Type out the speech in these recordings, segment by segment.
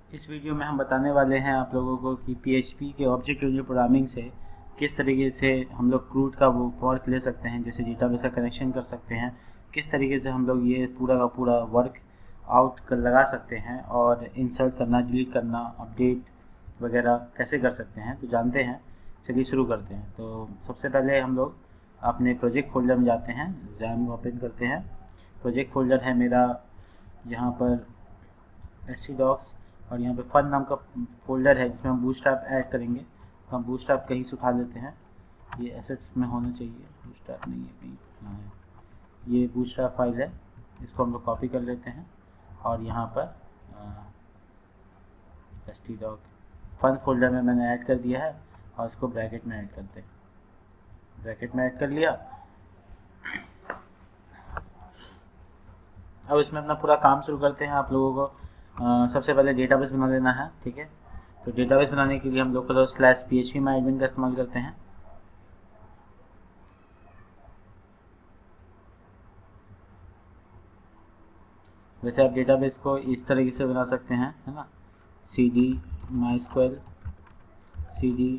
इस वीडियो में हम बताने वाले हैं आप लोगों को कि PHP के ऑब्जेक्ट ओरिएंटेड प्रोग्रामिंग से किस तरीके से हम लोग क्रूड का वर्क ले सकते हैं, जैसे डेटाबेस का कनेक्शन कर सकते हैं, किस तरीके से हम लोग ये पूरा का पूरा वर्क आउट कर लगा सकते हैं और इंसर्ट करना, डिलीट करना, अपडेट वगैरह कैसे कर सकते हैं। तो जानते हैं, चलिए शुरू करते हैं। तो सबसे पहले हम लोग अपने प्रोजेक्ट फोल्डर में जाते हैं, जैम ओपन करते हैं। प्रोजेक्ट फोल्डर है मेरा यहाँ पर htdocs और यहाँ पे फन नाम का फोल्डर है जिसमें हम बूटस्ट्रैप ऐड करेंगे। तो हम बूटस्ट्रैप कहीं से उठा लेते हैं, ये एसेट्स में होना चाहिए, बूटस्ट्रैप नहीं है कहीं, हाँ है, ये बूटस्ट्रैप फाइल है, इसको हम लोग कॉपी कर लेते हैं और यहाँ पर htdocs फन फोल्डर में मैंने ऐड कर दिया है और इसको ब्रैकेट में ऐड करते हैं। ब्रैकेट में ऐड कर लिया। अब इसमें अपना पूरा काम शुरू करते हैं। आप लोगों को सबसे पहले डेटाबेस बना लेना है, ठीक है। तो डेटाबेस बनाने के लिए हम लोग /php MyAdmin का इस्तेमाल करते हैं। वैसे आप डेटाबेस को इस तरीके से बना सकते हैं, है ना, cd mysql cd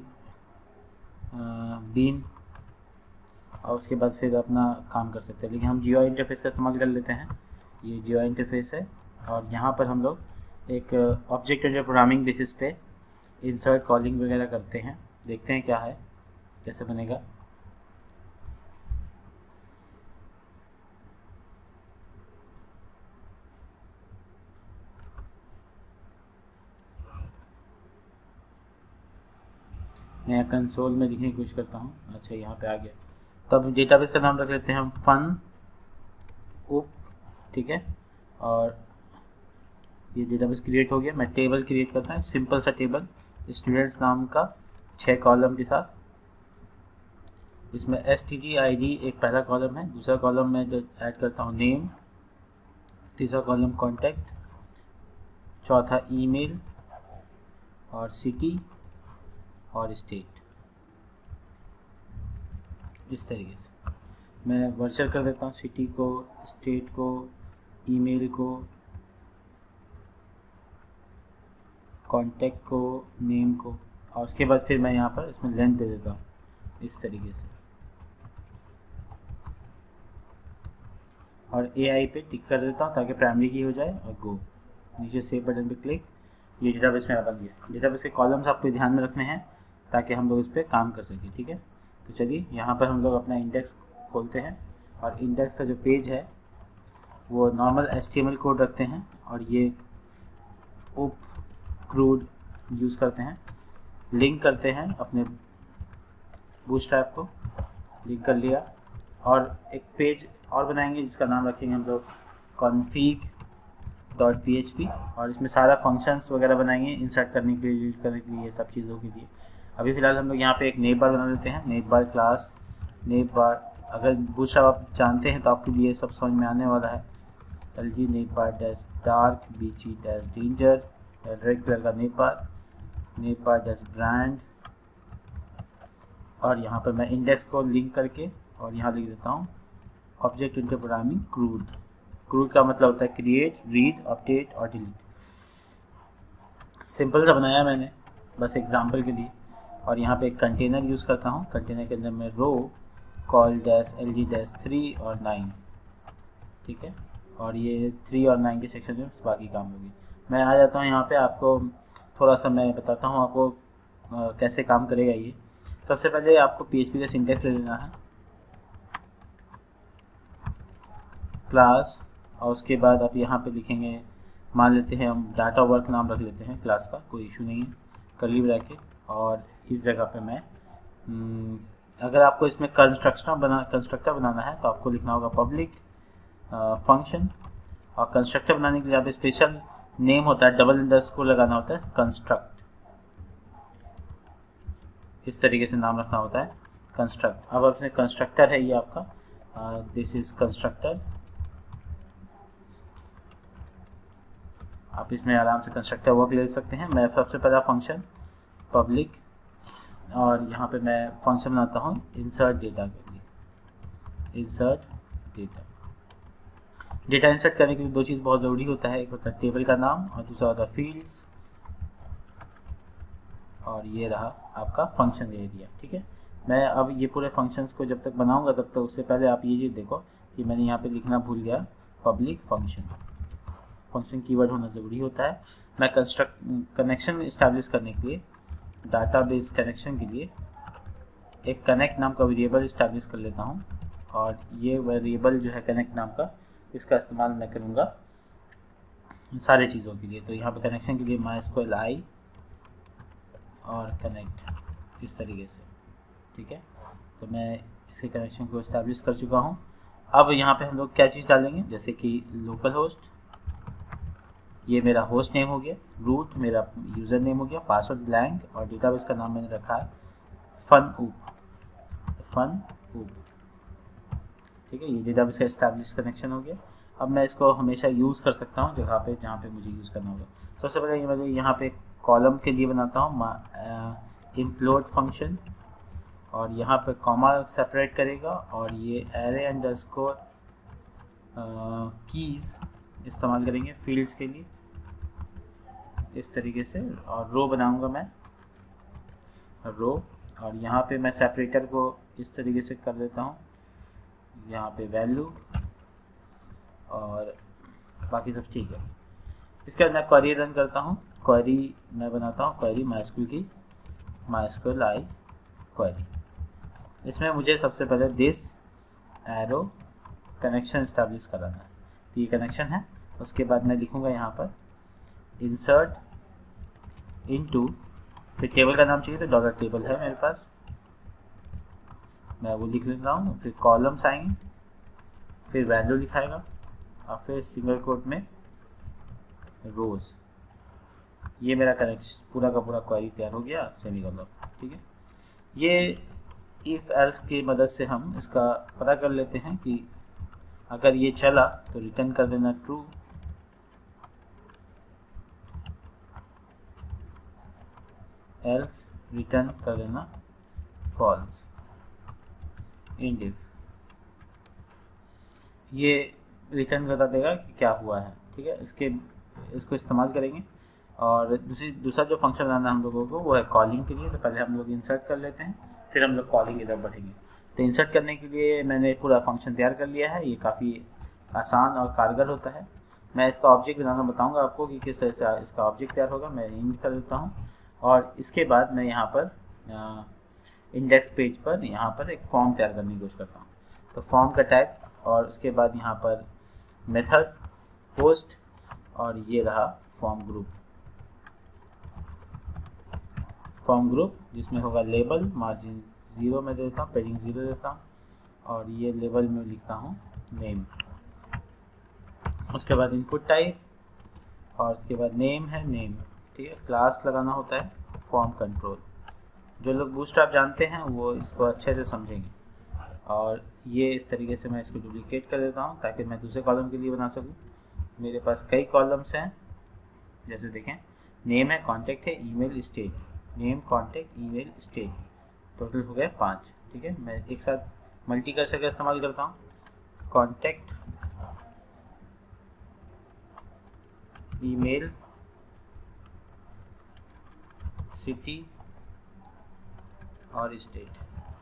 bean और उसके बाद फिर अपना काम कर सकते हैं। लेकिन हम GUI इंटरफेस का इस्तेमाल कर लेते हैं। ये GUI इंटरफेस है और यहाँ पर हम लोग एक ऑब्जेक्ट ओरिएंटेड प्रोग्रामिंग बेसिस पे इंसर्ट, कॉलिंग वगैरह करते हैं। देखते हैं क्या है, कैसे बनेगा। मैं कंसोल में लिखने की कोशिश करता हूँ। अच्छा, यहाँ पे आ गया। तब डेटाबेस का नाम रख लेते हैं हम फन उप, ठीक है। और ये डेटाबेस क्रिएट हो गया। मैं टेबल क्रिएट करता हूँ, सिंपल सा टेबल स्टूडेंट्स नाम का 6 कॉलम के साथ। इसमें std/id एक पहला कॉलम है, दूसरा कॉलम में जो ऐड करता हूँ नेम, तीसरा कॉलम कॉन्टैक्ट, चौथा ईमेल और सिटी और स्टेट। इस तरीके से मैं वर्चुअल कर देता हूँ, सिटी को, स्टेट को, ईमेल को, कॉन्टैक्ट को, नेम को, और उसके बाद फिर मैं यहाँ पर इसमें लेंथ दे देता हूँ इस तरीके से। और AI पे टिक कर देता हूँ ताकि प्राइमरी की हो जाए और गो। नीचे सेव बटन पे क्लिक। ये डेटाबेस मेरा बन गया। डेटाबेस के कॉलम्स आपको ध्यान में रखने हैं ताकि हम लोग इस पर काम कर सकें, ठीक है। तो चलिए यहाँ पर हम लोग अपना इंडेक्स खोलते हैं और इंडेक्स का जो पेज है वो नॉर्मल HTML कोड रखते हैं और ये उप क्रूड यूज़ करते हैं। लिंक करते हैं अपने बूटस्ट्रैप को, लिंक कर लिया और एक पेज और बनाएंगे जिसका नाम रखेंगे हम लोग config.php और इसमें सारा फंक्शंस वगैरह बनाएंगे इंसर्ट करने के लिए, यूज करने के लिए, सब चीज़ों के लिए। अभी फ़िलहाल हम लोग यहाँ पे एक नेम बार बना लेते हैं। Name bar class name bar, अगर बूटस्ट्रैप आप जानते हैं तो आपके लिए सब समझ में आने वाला है। LG name bar dash dark, BG dash danger, red colour का नेम बार डैश ब्रांड। और यहाँ पर मैं इंडेक्स को लिंक करके और यहाँ लिख देता हूँ object oriented programming CRUD. CRUD का मतलब होता है क्रिएट, रीड, अपडेट और डिलीट। सिंपल सा बनाया मैंने बस एग्जांपल के लिए। और यहाँ पे एक कंटेनर यूज़ करता हूँ। कंटेनर के अंदर मैं row col dash LG dash 3 और 9, ठीक है। और ये 3 और 9 के सेक्शन में बाकी काम होगी। मैं आ जाता हूँ यहाँ पे, आपको थोड़ा सा मैं बताता हूँ आपको कैसे काम करेगा ये। सबसे पहले आपको PHP का सिंटैक्स ले लेना है, क्लास, और उसके बाद आप यहाँ पे लिखेंगे, मान लेते हैं हम डाटा वर्क नाम रख लेते हैं क्लास का, कोई इशू नहीं है, कर्ली ब्रैकेट। और इस जगह पे मैं अगर आपको इसमें कंस्ट्रक्टर बनाना है तो आपको लिखना होगा पब्लिक फंक्शन। और कंस्ट्रक्टर बनाने के लिए आप स्पेशल नेम होता है, डबल अंडरस्कोर लगाना होता है, कंस्ट्रक्ट, इस तरीके से नाम रखना होता है कंस्ट्रक्ट। अब अपने कंस्ट्रक्टर है ये आपका, दिस इज कंस्ट्रक्टर। आप इसमें आराम से कंस्ट्रक्टर वर्क ले सकते हैं। मैं सबसे पहला फंक्शन पब्लिक और यहाँ पे मैं फंक्शन बनाता हूँ इंसर्ट डेटा के लिए। इंसर्ट डेटा इंसर्ट करने के लिए दो चीज़ बहुत ज़रूरी होता है, एक होता है टेबल का नाम और दूसरा होता है फील्ड्स। और ये रहा आपका फंक्शन एरिया। ठीक है, मैं अब ये पूरे फंक्शंस को जब तक बनाऊंगा तब तक उससे पहले आप ये चीज़ देखो कि मैंने यहाँ पे लिखना भूल गया, पब्लिक फंक्शन। फंक्शन कीवर्ड होना ज़रूरी होता है। मैं कनेक्शन इस्टेब्लिश करने के लिए, डाटाबेस कनेक्शन के लिए एक कनेक्ट नाम का वेरिएबल इस्टेब्लिश कर लेता हूँ, और ये वेरिएबल जो है कनेक्ट नाम का, इसका इस्तेमाल मैं करूँगा सारे चीज़ों के लिए। तो यहाँ पे कनेक्शन के लिए MySQL i और कनेक्ट इस तरीके से। ठीक है, तो मैं इसके कनेक्शन को इस्टेब्लिश कर चुका हूँ। अब यहाँ पे हम लोग क्या चीज़ डालेंगे, जैसे कि लोकल होस्ट, ये मेरा होस्ट नेम हो गया, रूट मेरा यूज़र नेम हो गया, पासवर्ड ब्लैंक, और डेटाबेस का नाम मैंने रखा है फन ऊप। ठीक है, ये डेटाबेस का इस्टेब्लिश कनेक्शन हो गया। अब मैं इसको हमेशा यूज़ कर सकता हूँ जहाँ पे मुझे यूज़ करना होगा। सबसे पहले मैं यहाँ पे कॉलम के लिए बनाता हूँ इंक्लूड फंक्शन, और यहाँ पे कॉमा सेपरेट करेगा, और ये एरे अंडरस्कोर कीज़ इस्तेमाल करेंगे फील्ड्स के लिए इस तरीके से। और रो बनाऊंगा मैं रो, और यहाँ पे मैं सेपरेटर को इस तरीके से कर देता हूँ, यहाँ पे वैल्यू, और बाकी सब ठीक है। इसके बाद मैं क्वेरी रन करता हूँ। क्वेरी मैं बनाता हूँ, क्वेरी MySQL की MySQL i क्वेरी। इसमें मुझे सबसे पहले दिस एरो कनेक्शन इस्टेब्लिश कराना है, तो ये कनेक्शन है। उसके बाद मैं लिखूँगा यहाँ पर इंसर्ट इनटू, फिर टेबल का नाम चाहिए तो डॉलर टेबल है मेरे पास, मैं वो लिख लेता हूँ। फिर कॉलम्स आएंगे, फिर वैल्यू लिखाएगा, और फिर सिंगल कोट में रोज। ये मेरा कनेक्शन पूरा का पूरा क्वेरी तैयार हो गया, सेमीकोलन। ठीक है, ये इफ एल्स की मदद से हम इसका पता कर लेते हैं कि अगर ये चला तो रिटर्न कर देना ट्रू, एल्स रिटर्न कर देना फॉल्स इन इफ। ये रिटर्न बता देगा कि क्या हुआ है। ठीक है, इसको इस्तेमाल करेंगे। और दूसरा जो फंक्शन बनाना है हम लोगों को वो है कॉलिंग के लिए। तो पहले हम लोग इंसर्ट कर लेते हैं, फिर हम लोग कॉलिंग की तरफ बढ़ेंगे। तो इंसर्ट करने के लिए मैंने पूरा फंक्शन तैयार कर लिया है। ये काफ़ी आसान और कारगर होता है। मैं इसका ऑब्जेक्ट बनाना बताऊंगा आपको कि किस तरह से इसका ऑब्जेक्ट तैयार होगा। मैं इंड कर देता हूँ, और इसके बाद मैं यहाँ पर इंडेक्स पेज पर यहाँ पर एक फॉर्म तैयार करने की कोशिश करता हूँ। तो फॉर्म का टैग, और उसके बाद यहाँ पर मेथड पोस्ट, और ये रहा फॉर्म ग्रुप जिसमें होगा लेबल, मार्जिन 0 में देता हूँ, पेजिंग 0 देता हूँ, और ये लेबल में लिखता हूँ नेम। उसके बाद इनपुट टाइप, और उसके बाद नेम है नेम। ठीक है, क्लास लगाना होता है फॉर्म कंट्रोल। जो लोग बूटस्ट्रैप जानते हैं वो इसको अच्छे से समझेंगे। और ये इस तरीके से मैं इसको डुप्लीकेट कर देता हूँ ताकि मैं दूसरे कॉलम के लिए बना सकूँ। मेरे पास कई कॉलम्स हैं, जैसे देखें नेम है, कॉन्टैक्ट है, email, state, name, contact, email, state, total हो गए 5। ठीक है, मैं एक साथ मल्टी कर्सर का इस्तेमाल करता हूँ। कॉन्टैक्ट, ईमेल, सिटी और स्टेट,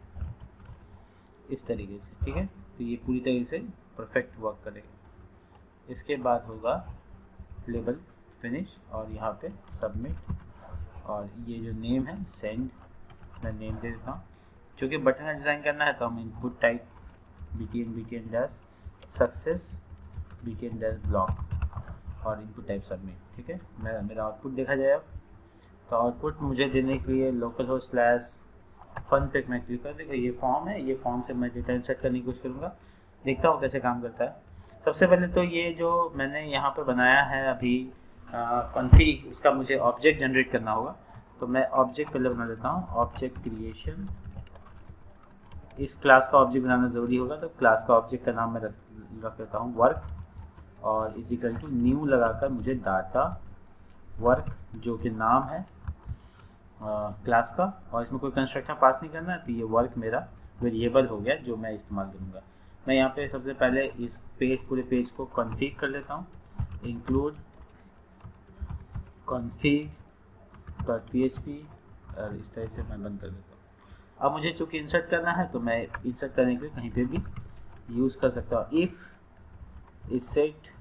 इस तरीके से। ठीक है, तो ये पूरी तरीके से परफेक्ट वर्क करेगा। इसके बाद होगा लेबल फिनिश, और यहाँ पे सबमिट, और ये जो नेम है सेंड, मैं नेम दे देता हूँ। क्योंकि बटन का डिज़ाइन करना है तो हम input type btn dash success btn dash block और इनपुट टाइप सबमिट। ठीक है, मेरा आउटपुट देखा जाए अब। तो आउटपुट मुझे देने के लिए लोकल होस्ट स्लैश फन पे मैं क्लिक कर देगा। ये फॉर्म है, ये फॉर्म से मैं डेटा इंसर्ट करने की कोशिश करूँगा, देखता हूँ कैसे काम करता है। सबसे पहले तो ये जो मैंने यहाँ पे बनाया है अभी कॉन्फिग, उसका मुझे ऑब्जेक्ट जनरेट करना होगा। तो मैं ऑब्जेक्ट पहले बना देता हूँ, ऑब्जेक्ट क्रिएशन। इस क्लास का ऑब्जेक्ट बनाना ज़रूरी होगा, तो क्लास का ऑब्जेक्ट का नाम मैं रख देता हूँ वर्क, और इज इक्वल टू न्यू लगाकर मुझे डाटा वर्क जो कि नाम है क्लास का, और इसमें कोई कंस्ट्रक्टर पास नहीं करना है। तो ये वर्क मेरा वेरिएबल हो गया जो मैं इस्तेमाल करूँगा। मैं यहाँ पे सबसे पहले इस पूरे पेज को कॉन्फ़िग कर लेता हूँ। इंक्लूड config.php और इस तरह से मैं बंद कर देता हूँ। अब मुझे चूँकि इंसर्ट करना है तो मैं इंसर्ट करने के लिए कहीं पे भी यूज़ कर सकता हूँ। इफ़ इज सेट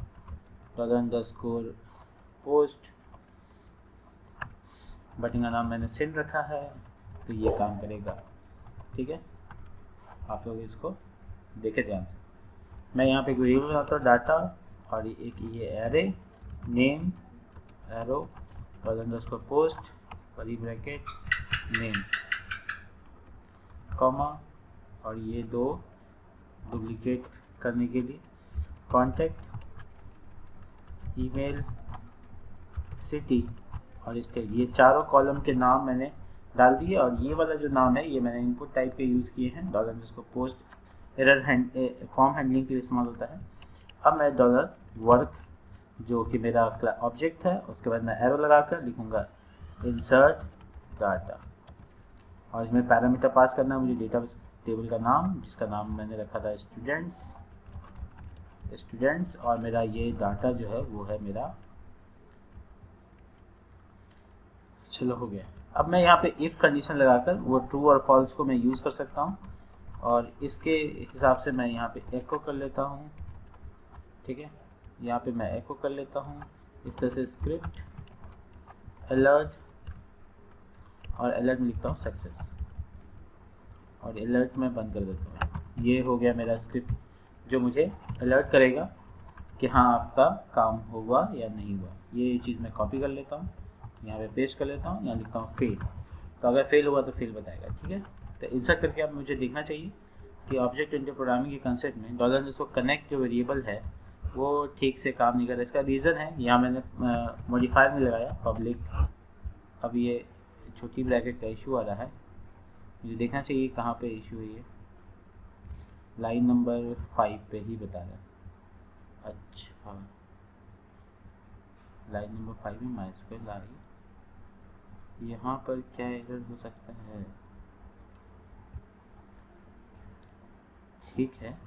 $_पोस्ट, बटन का नाम मैंने सेंड रखा है तो ये काम करेगा। ठीक है, आप लोग इसको देखे ध्यान से। मैं यहाँ पे एक वेरिएबल बनाता हूँ डाटा, और एक ये एरे नेम एरो $_पोस्ट बड़ी ब्रैकेट नेम कॉमा, और ये दो डुप्लीकेट करने के लिए कॉन्टैक्ट ईमेल सिटी और स्टेट, ये चारों कॉलम के नाम मैंने डाल दिए। और ये वाला जो नाम है ये मैंने इनपुट टाइप के यूज़ किए हैं। $_पोस्ट एरर फॉर्म हैंडलिंग के लिए इस्तेमाल होता है। अब मैं $वर्क जो कि मेरा ऑब्जेक्ट है, उसके बाद मैं एरो लगाकर लिखूंगा इंसर्ट डाटा, और इसमें पैरामीटर पास करना है मुझे डेटा टेबल का नाम, जिसका नाम मैंने रखा था स्टूडेंट्स, और मेरा ये डाटा जो है वो है मेरा, चलो हो गया। अब मैं यहाँ पे इफ़ कंडीशन लगाकर वो ट्रू और फॉल्स को मैं यूज़ कर सकता हूँ, और इसके हिसाब से मैं यहाँ पे एको कर लेता हूँ। ठीक है, यहाँ पे मैं एको कर लेता हूँ इस तरह से स्क्रिप्ट अलर्ट, और अलर्ट में लिखता हूँ सक्सेस, और अलर्ट में बंद कर देता हूँ। ये हो गया मेरा स्क्रिप्ट जो मुझे अलर्ट करेगा कि हाँ आपका काम हुआ या नहीं हुआ। ये चीज़ मैं कॉपी कर लेता हूँ, यहाँ पे पेस्ट कर लेता हूँ, यहाँ लिखता हूँ फेल, तो अगर फेल हुआ तो फेल बताएगा। ठीक है, तो इंसर्ट करके अब मुझे देखना चाहिए कि ऑब्जेक्ट ओरिएंटेड प्रोग्रामिंग के कंसेप्ट में $_कनेक्ट जो वेरिएबल है वो ठीक से काम नहीं कर रहा। इसका रीज़न है, यहाँ मैंने मॉडिफायर में लगाया पब्लिक, अब ये छोटी ब्रैकेट का इशू आ रहा है, मुझे देखना चाहिए कहाँ पे इशू है। ये लाइन नंबर 5 पे ही बता रहा है। अच्छा, लाइन नंबर 5 में माइस्क्वेल आ रही है, यहाँ पर क्या एरर हो सकता है? ठीक है,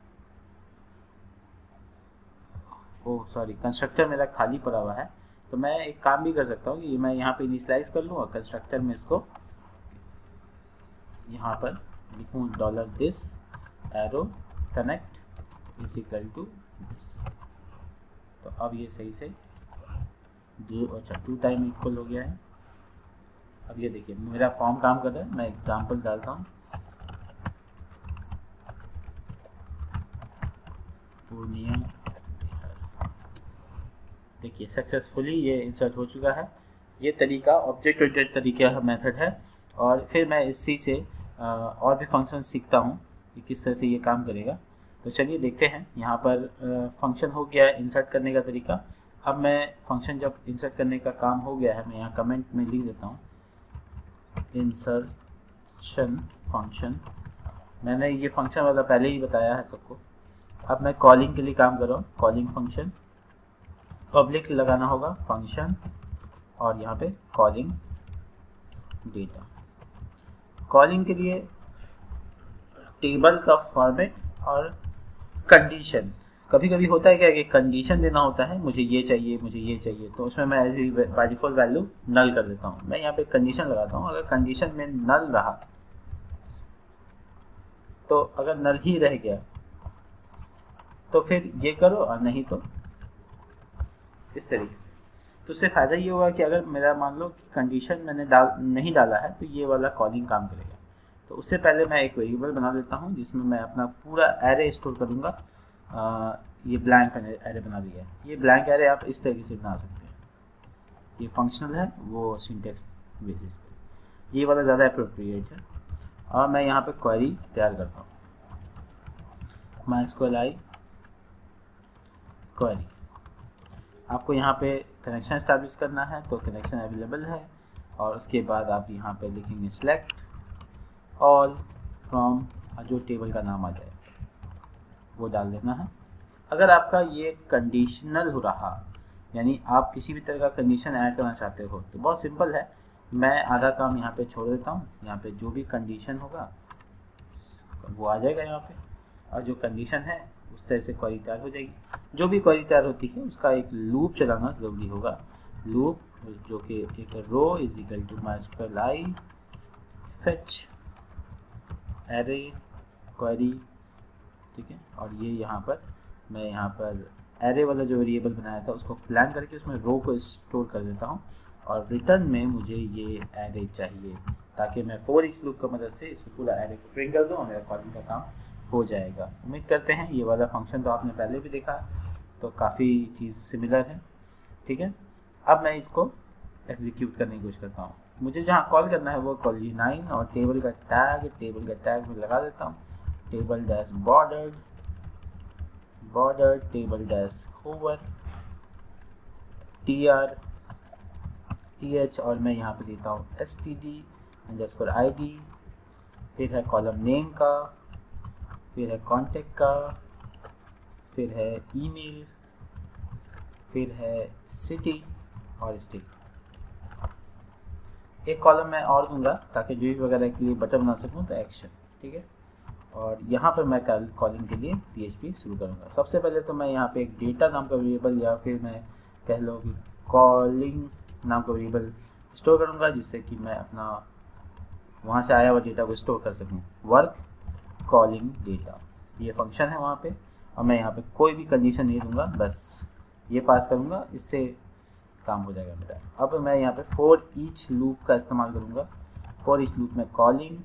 ओह सॉरी, कंस्ट्रक्टर मेरा खाली पड़ा हुआ है, तो मैं एक काम भी कर सकता हूँ कि मैं यहाँ पे इनिशियलाइज कर लूँ और कंस्ट्रक्टर में इसको यहाँ पर लिखूँ $this arrow connect is equal to this. तो अब ये सही से टू टाइम इक्वल हो गया है। अब ये देखिए मेरा फॉर्म काम कर रहा है। मैं एग्जांपल डालता हूँ, पूर्णिया, देखिए सक्सेसफुली ये इंसर्ट हो चुका है। ये तरीका ऑब्जेक्ट ओरिएंटेड तरीके का मेथड है, और फिर मैं इसी से और भी फंक्शन सीखता हूँ कि किस तरह से ये काम करेगा। तो चलिए देखते हैं। यहाँ पर फंक्शन हो गया है इंसर्ट करने का तरीका। अब मैं फंक्शन जब इंसर्ट करने का काम हो गया है, मैं यहाँ कमेंट में लिख देता हूँ इंसर्शन फंक्शन। मैंने ये फंक्शन वाला पहले ही बताया है सबको। अब मैं कॉलिंग के लिए काम कर रहा हूँ, कॉलिंग फंक्शन, पब्लिक लगाना होगा फंक्शन, और यहाँ पे कॉलिंग डेटा। कॉलिंग के लिए टेबल का फॉर्मेट और कंडीशन। कभी कभी होता है क्या कि कंडीशन देना होता है, मुझे ये चाहिए, मुझे ये चाहिए, तो उसमें मैं बाय डिफॉल्ट वैल्यू नल कर देता हूँ। मैं यहाँ पे कंडीशन लगाता हूँ, अगर कंडीशन में नल रहा तो अगर नल ही रह गया तो फिर ये करो, और नहीं तो इस तरीके से। तो उससे फ़ायदा ये होगा कि अगर मेरा मान लो कि कंडीशन मैंने नहीं डाला है तो ये वाला कॉलिंग काम करेगा। तो उससे पहले मैं एक वेरिएबल बना लेता हूँ जिसमें मैं अपना पूरा एरे स्टोर करूँगा। ये ब्लैंक एरे बना दिया है। ये ब्लैंक एरे आप इस तरीके से बना सकते हैं। ये फंक्शनल है, वो सिंटेक्स बेसिस पे। ये वाला ज़्यादा अप्रोप्रिएट है। और मैं यहाँ पे क्वेरी तैयार करता हूँ, MySQL क्वेरी। आपको यहाँ पे कनेक्शन एस्टैब्लिश करना है तो कनेक्शन अवेलेबल है, और उसके बाद आप यहाँ पे लिखेंगे सेलेक्ट ऑल फ्रॉम, जो टेबल का नाम आ जाए वो डाल देना है। अगर आपका ये कंडीशनल हो रहा, यानी आप किसी भी तरह का कंडीशन ऐड करना चाहते हो, तो बहुत सिंपल है। मैं आधा काम यहाँ पे छोड़ देता हूँ। यहाँ पे जो भी कंडीशन होगा वो आ जाएगा यहाँ पे, और जो कंडीशन है उस तरह से क्वेरी तैयार हो जाएगी। जो भी क्वेरी तैयार होती है उसका एक लूप चलाना ज़रूरी होगा, लूप जो कि एक row is equal to mysql i fetch array query, ठीक है। और ये यहाँ पर मैं यहाँ पर एरे वाला जो वेरिएबल बनाया था उसको प्लान करके उसमें रो को स्टोर कर देता हूँ और रिटर्न में मुझे ये एरे चाहिए ताकि मैं फॉर ईच लूप की मदद से इसको पूरा एरे को प्रिंट कर दूँ और मेरा कॉलिंग का काम हो जाएगा। उम्मीद करते हैं ये वाला फंक्शन तो आपने पहले भी देखा तो काफ़ी चीज़ सिमिलर है, ठीक है। अब मैं इसको एग्जीक्यूट करने की कोशिश करता हूँ। मुझे जहाँ कॉल करना है वो call9 और टेबल का टैग में लगा देता हूँ, table dash border table dash hover th और मैं यहाँ पे देता हूँ std_id, फिर है कॉलम नेम का, फिर है कॉन्टेक्ट का, फिर है ईमेल, फिर है सिटी और स्टेट। एक कॉलम मैं और दूंगा ताकि जो वगैरह के लिए बटन बना सकूं तो एक्शन, ठीक है। और यहाँ पर मैं कॉलिंग के लिए PHP शुरू करूँगा। सबसे पहले तो मैं यहाँ पे एक डेटा नाम का वेरिएबल या फिर मैं कह लो कि कॉलिंग नाम का वेरिएबल स्टोर करूँगा जिससे कि मैं अपना वहाँ से आया हुआ डेटा को स्टोर कर सकूँ। वर्क कॉलिंग डेटा ये फंक्शन है वहाँ पे, और मैं यहाँ पे कोई भी कंडीशन नहीं दूंगा, बस ये पास करूँगा, इससे काम हो जाएगा मेरा। अब मैं यहाँ पे फॉर ईच लूप का इस्तेमाल करूँगा। फॉर ईच लूप में कॉलिंग,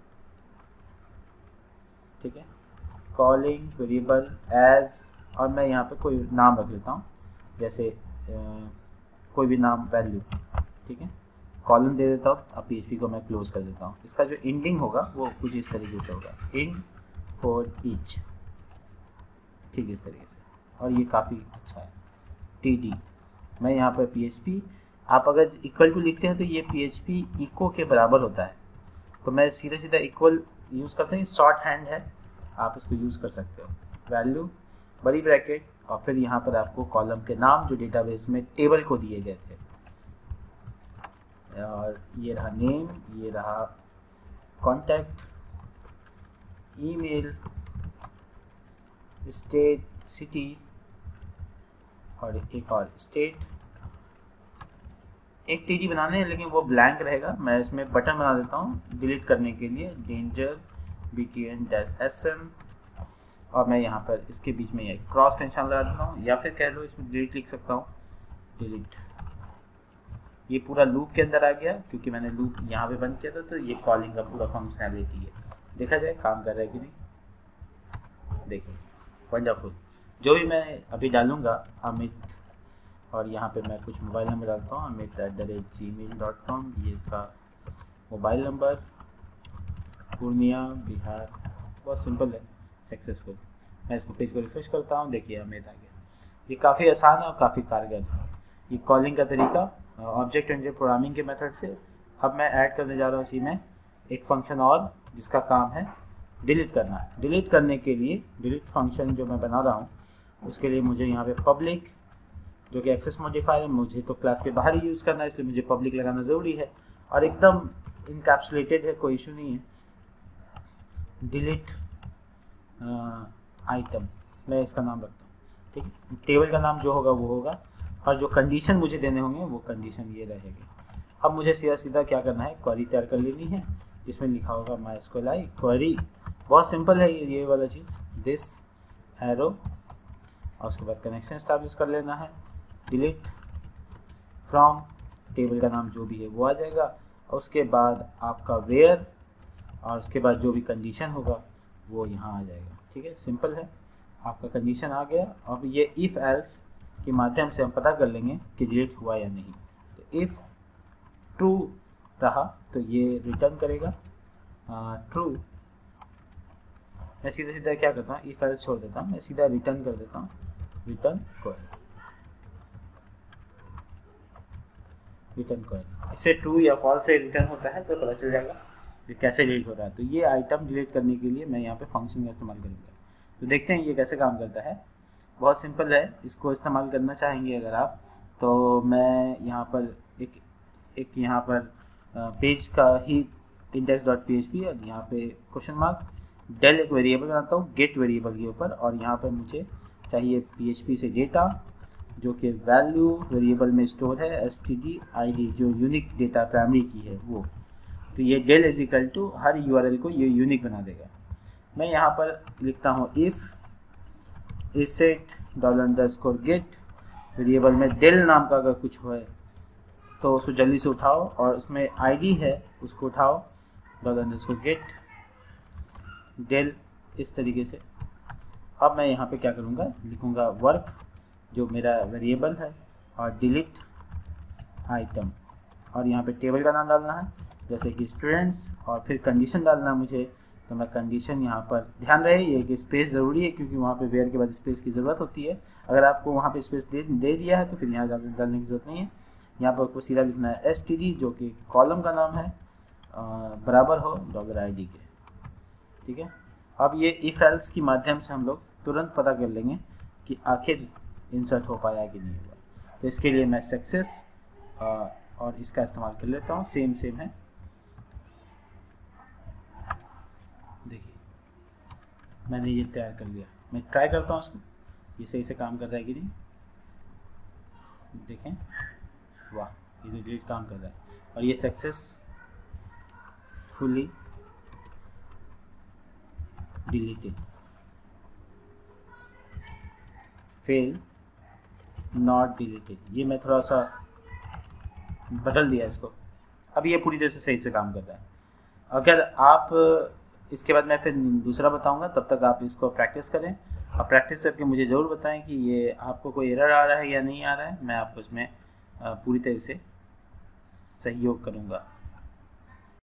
ठीक है, कॉलिंग वेरिएबल एज, और मैं यहाँ पे कोई नाम रख लेता हूँ जैसे कोई भी नाम वैल्यू, ठीक है। कॉलम दे देता हूँ। अब PHP को मैं क्लोज कर देता हूँ। इसका जो एंडिंग होगा वो कुछ इस तरीके से होगा, इंड फॉर ईच, ठीक इस तरीके से, और ये काफ़ी अच्छा है। TD मैं यहाँ पर PHP, आप अगर इक्वल टू लिखते हैं तो ये PHP इको के बराबर होता है, तो मैं सीधा इक्वल यूज़ करते हैं, शॉर्ट हैंड है, आप इसको यूज़ कर सकते हो। वैल्यू बड़ी ब्रैकेट और फिर यहाँ पर आपको कॉलम के नाम जो डेटाबेस में टेबल को दिए गए थे, और ये रहा नेम, ये रहा कॉन्टैक्ट, ईमेल, स्टेट, सिटी और एक और स्टेट। एक TD बनाने हैं लेकिन वो ब्लैंक रहेगा, मैं इसमें बटन बना देता हूँ डिलीट करने के लिए, डेंजर btn-sm, और मैं यहाँ पर इसके बीच में एक क्रॉस का निशान लगा देता हूँ, या फिर कह लो इसमें डिलीट लिख सकता हूँ, डिलीट। ये पूरा लूप के अंदर आ गया क्योंकि मैंने लूप यहाँ पे बंद किया था, तो ये कॉलिंग का पूरा फंक्शनैलिटी है। देखा जाए काम कर रहा है कि नहीं, देखिए वंडरफुल। जो भी मैं अभी डालूंगा अमित, और यहाँ पे मैं कुछ मोबाइल नंबर डालता हूँ, amit@gmail.com, ये इसका मोबाइल नंबर, पूर्णिया बिहार, बहुत सिंपल है, सक्सेसफुल। मैं इसको पेज को रिफ्रेश करता हूँ, देखिए अमित आ गया। ये काफ़ी आसान है और काफ़ी कारगर है ये कॉलिंग का तरीका ऑब्जेक्ट ओरिएंटेड प्रोग्रामिंग के मेथड से। अब मैं ऐड करने जा रहा हूँ इसी में एक फंक्शन और जिसका काम है डिलीट करना है। डिलीट करने के लिए डिलीट फंक्शन जो मैं बना रहा हूँ उसके लिए मुझे यहाँ पे पब्लिक जो कि एक्सेस मॉडिफायर है, मुझे तो क्लास के बाहर ही यूज़ करना है, इसलिए मुझे पब्लिक लगाना ज़रूरी है और एकदम इनकैप्सुलेटेड है, कोई इशू नहीं है। डिलीट आइटम मैं इसका नाम रखता हूँ, ठीक है। टेबल का नाम जो होगा वो होगा और जो कंडीशन मुझे देने होंगे वो कंडीशन ये रहेगी। अब मुझे सीधा क्या करना है, क्वेरी तैयार कर लेनी है जिसमें लिखा होगा mysql i क्वेरी। बहुत सिंपल है ये वाला चीज़, दिस एरो, और उसके बाद कनेक्शन एस्टैब्लिश कर लेना है। डिलीट फ्रॉम, टेबल का नाम जो भी है वो आ जाएगा, और उसके बाद आपका वेयर, और उसके बाद जो भी कंडीशन होगा वो यहाँ आ जाएगा, ठीक है। सिंपल है, आपका कंडीशन आ गया। अब ये इफ़ एल्स के माध्यम से हम पता कर लेंगे कि डिलीट हुआ या नहीं। तो इफ़ ट्रू रहा तो ये रिटर्न करेगा ट्रू। मैं सीधा क्या करता हूँ, इफ़ एल्स छोड़ देता हूँ, मैं सीधा रिटर्न कर देता हूँ, रिटर्न क्वेरी। इससे ट्रू या फॉल्स से रिटर्न होता है तो पता चल जाएगा कि कैसे डिलीट हो रहा है। तो ये आइटम डिलीट करने के लिए मैं यहाँ पे फंक्शन का इस्तेमाल करूँगा। तो देखते हैं ये कैसे काम करता है। बहुत सिंपल है, इसको इस्तेमाल करना चाहेंगे अगर आप, तो मैं यहाँ पर एक यहाँ पर पेज का ही index.php और यहाँ पे क्वेश्चन मार्क डेल एक वेरिएबल बनाता हूँ गेट वेरिएबल के ऊपर, और यहाँ पर मुझे चाहिए PHP से डेटा, जो कि वैल्यू वेरिएबल में स्टोर है, std_id जो यूनिक डेटा प्राइमरी की है वो। तो ये del इज इक्वल टू हर यूआरएल को ये यूनिक बना देगा। मैं यहाँ पर लिखता हूँ इफ $get वेरिएबल में del नाम का अगर कुछ हो तो उसको जल्दी से उठाओ, और उसमें id है उसको उठाओ $get del इस तरीके से। अब मैं यहाँ पे क्या करूँगा, लिखूँगा वर्क जो मेरा वेरिएबल है और डिलीट आइटम, और यहाँ पे टेबल का नाम डालना है जैसे कि स्टूडेंट्स, और फिर कंडीशन डालना है मुझे। तो मैं कंडीशन यहाँ पर, ध्यान रहे ये कि स्पेस ज़रूरी है क्योंकि वहाँ पे वेयर के बाद स्पेस की ज़रूरत होती है। अगर आपको वहाँ पे स्पेस दे दिया है तो फिर यहाँ डालने की ज़रूरत नहीं है। यहाँ पर आपको सीधा लिखना है std जो कि कॉलम का नाम है बराबर हो $id के। ठीक है, अब ये इफ एल्स की माध्यम से हम लोग तुरंत पता कर लेंगे कि आखिर इंसर्ट हो पाया कि नहीं हुआ। तो इसके लिए मैं सक्सेस और इसका इस्तेमाल कर लेता हूँ, सेम है। देखिए मैंने ये तैयार कर लिया, मैं ट्राई करता हूँ उसको, ये सही से काम कर रहा है कि नहीं। देखें, वाह, ये तो ग्रेट काम कर रहा है। और ये successfully deleted, fail not deleted, ये मैं थोड़ा सा बदल दिया इसको। अब ये पूरी तरह से सही से काम कर रहा है। अगर आप इसके बाद मैं फिर दूसरा बताऊंगा, तब तक आप इसको प्रैक्टिस करें, और प्रैक्टिस करके मुझे ज़रूर बताएं कि ये आपको कोई एरर आ रहा है या नहीं आ रहा है। मैं आपको इसमें पूरी तरह से सहयोग करूंगा।